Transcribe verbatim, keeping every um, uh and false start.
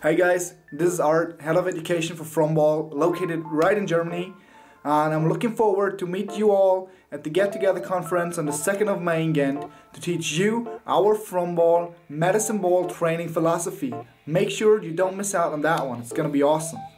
Hey guys, this is Art, Head of Education for Fromball, located right in Germany, and I'm looking forward to meet you all at the Get Together conference on the second of May in Ghent to teach you our Fromball medicine ball training philosophy. Make sure you don't miss out on that one, it's gonna be awesome.